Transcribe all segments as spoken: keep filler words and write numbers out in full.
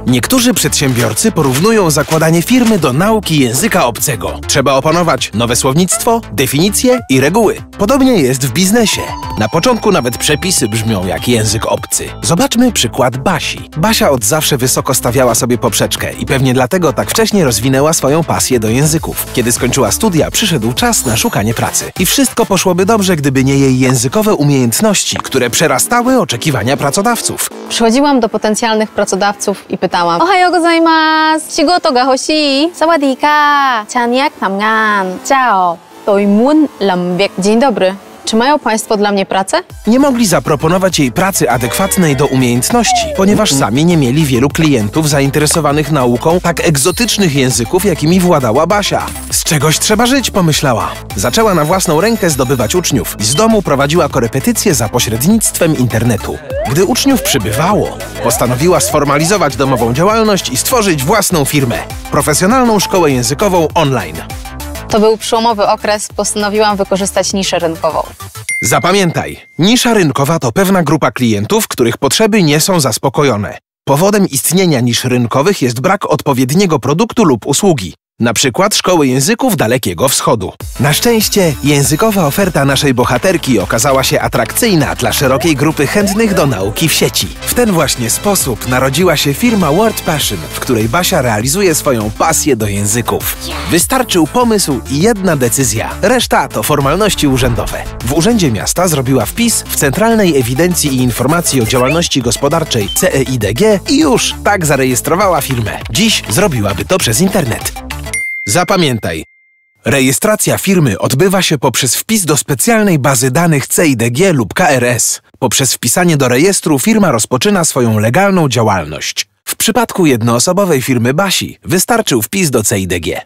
Niektórzy przedsiębiorcy porównują zakładanie firmy do nauki języka obcego. Trzeba opanować nowe słownictwo, definicje i reguły. Podobnie jest w biznesie. Na początku nawet przepisy brzmią jak język obcy. Zobaczmy przykład Basi. Basia od zawsze wysoko stawiała sobie poprzeczkę i pewnie dlatego tak wcześnie rozwinęła swoją pasję do języków. Kiedy skończyła studia, przyszedł czas na szukanie pracy. I wszystko poszłoby dobrze, gdyby nie jej językowe umiejętności, które przerastały oczekiwania pracodawców. Przychodziłam do potencjalnych pracodawców i pytałam: Ohayo gozaimasu, shigoto ga hoshii, sawadee ka, chan yak tamngan, ciao, tôi muốn làm việc. Dzień dobry. Czy mają Państwo dla mnie pracę? Nie mogli zaproponować jej pracy adekwatnej do umiejętności, ponieważ sami nie mieli wielu klientów zainteresowanych nauką tak egzotycznych języków, jakimi władała Basia. Z czegoś trzeba żyć, pomyślała. Zaczęła na własną rękę zdobywać uczniów i z domu prowadziła korepetycje za pośrednictwem internetu. Gdy uczniów przybywało, postanowiła sformalizować domową działalność i stworzyć własną firmę – profesjonalną szkołę językową online. To był przełomowy okres, postanowiłam wykorzystać niszę rynkową. Zapamiętaj, nisza rynkowa to pewna grupa klientów, których potrzeby nie są zaspokojone. Powodem istnienia nisz rynkowych jest brak odpowiedniego produktu lub usługi. Na przykład szkoły języków Dalekiego Wschodu. Na szczęście językowa oferta naszej bohaterki okazała się atrakcyjna dla szerokiej grupy chętnych do nauki w sieci. W ten właśnie sposób narodziła się firma Word Passion, w której Basia realizuje swoją pasję do języków. Wystarczył pomysł i jedna decyzja. Reszta to formalności urzędowe. W Urzędzie Miasta zrobiła wpis w Centralnej Ewidencji i Informacji o Działalności Gospodarczej C E I D G i już tak zarejestrowała firmę. Dziś zrobiłaby to przez internet. Zapamiętaj, rejestracja firmy odbywa się poprzez wpis do specjalnej bazy danych C I D G lub K R S. Poprzez wpisanie do rejestru firma rozpoczyna swoją legalną działalność. W przypadku jednoosobowej firmy Basi wystarczył wpis do C I D G.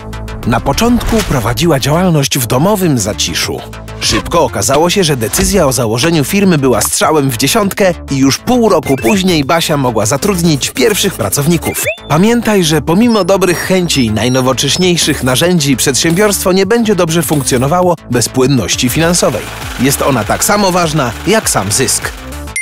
Na początku prowadziła działalność w domowym zaciszu. Szybko okazało się, że decyzja o założeniu firmy była strzałem w dziesiątkę i już pół roku później Basia mogła zatrudnić pierwszych pracowników. Pamiętaj, że pomimo dobrych chęci i najnowocześniejszych narzędzi przedsiębiorstwo nie będzie dobrze funkcjonowało bez płynności finansowej. Jest ona tak samo ważna jak sam zysk.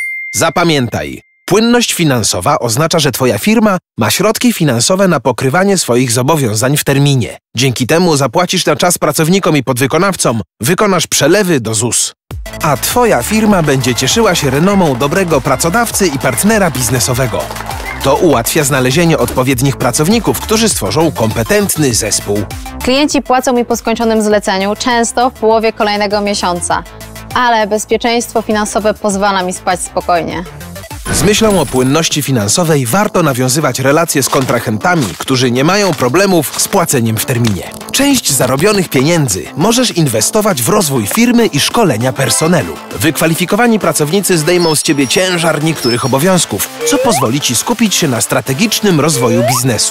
Zapamiętaj, płynność finansowa oznacza, że Twoja firma ma środki finansowe na pokrywanie swoich zobowiązań w terminie. Dzięki temu zapłacisz na czas pracownikom i podwykonawcom, wykonasz przelewy do Z U S. A Twoja firma będzie cieszyła się renomą dobrego pracodawcy i partnera biznesowego. To ułatwia znalezienie odpowiednich pracowników, którzy stworzą kompetentny zespół. Klienci płacą mi po skończonym zleceniu, często w połowie kolejnego miesiąca. Ale bezpieczeństwo finansowe pozwala mi spać spokojnie. Z myślą o płynności finansowej warto nawiązywać relacje z kontrahentami, którzy nie mają problemów z płaceniem w terminie. Część zarobionych pieniędzy możesz inwestować w rozwój firmy i szkolenia personelu. Wykwalifikowani pracownicy zdejmą z Ciebie ciężar niektórych obowiązków, co pozwoli Ci skupić się na strategicznym rozwoju biznesu.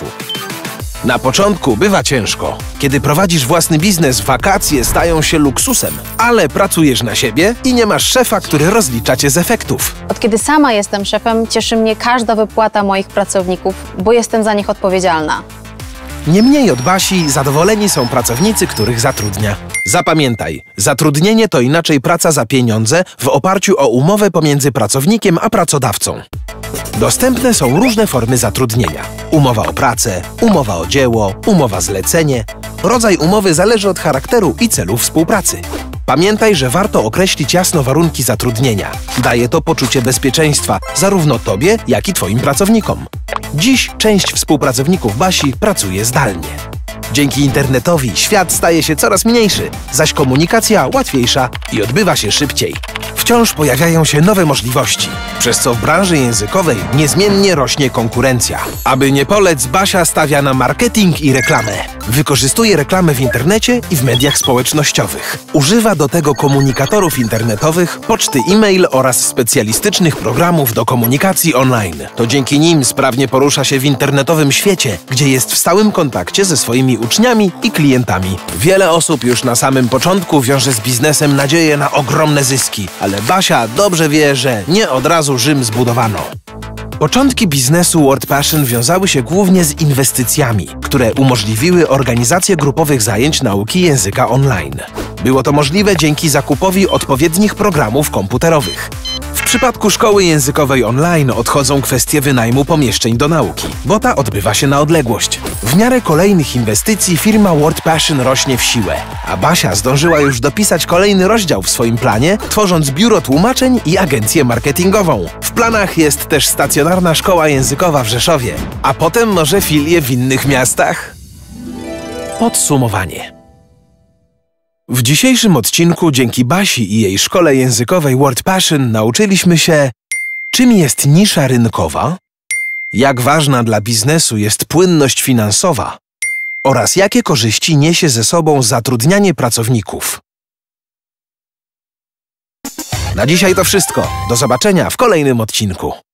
Na początku bywa ciężko. Kiedy prowadzisz własny biznes, wakacje stają się luksusem, ale pracujesz na siebie i nie masz szefa, który rozlicza Cię z efektów. Od kiedy sama jestem szefem, cieszy mnie każda wypłata moich pracowników, bo jestem za nich odpowiedzialna. Nie mniej od Basi zadowoleni są pracownicy, których zatrudnia. Zapamiętaj, zatrudnienie to inaczej praca za pieniądze w oparciu o umowę pomiędzy pracownikiem a pracodawcą. Dostępne są różne formy zatrudnienia. Umowa o pracę, umowa o dzieło, umowa zlecenie. Rodzaj umowy zależy od charakteru i celów współpracy. Pamiętaj, że warto określić jasno warunki zatrudnienia. Daje to poczucie bezpieczeństwa zarówno Tobie, jak i Twoim pracownikom. Dziś część współpracowników Basi pracuje zdalnie. Dzięki internetowi świat staje się coraz mniejszy, zaś komunikacja łatwiejsza i odbywa się szybciej. Wciąż pojawiają się nowe możliwości, przez co w branży językowej niezmiennie rośnie konkurencja. Aby nie polec, Basia stawia na marketing i reklamę. Wykorzystuje reklamę w internecie i w mediach społecznościowych. Używa do tego komunikatorów internetowych, poczty e-mail oraz specjalistycznych programów do komunikacji online. To dzięki nim sprawnie porusza się w internetowym świecie, gdzie jest w stałym kontakcie ze swoimi uczniami i klientami. Wiele osób już na samym początku wiąże z biznesem nadzieję na ogromne zyski, ale Basia dobrze wie, że nie od razu Rzym zbudowano. Początki biznesu Word Passion wiązały się głównie z inwestycjami, które umożliwiły organizację grupowych zajęć nauki języka online. Było to możliwe dzięki zakupowi odpowiednich programów komputerowych. W przypadku szkoły językowej online odchodzą kwestie wynajmu pomieszczeń do nauki, bo ta odbywa się na odległość. W miarę kolejnych inwestycji firma WordPassion rośnie w siłę, a Basia zdążyła już dopisać kolejny rozdział w swoim planie, tworząc biuro tłumaczeń i agencję marketingową. W planach jest też stacjonarna szkoła językowa w Rzeszowie, a potem może filie w innych miastach? Podsumowanie. W dzisiejszym odcinku dzięki Basi i jej szkole językowej WordPassion nauczyliśmy się, czym jest nisza rynkowa, jak ważna dla biznesu jest płynność finansowa oraz jakie korzyści niesie ze sobą zatrudnianie pracowników. Na dzisiaj to wszystko. Do zobaczenia w kolejnym odcinku.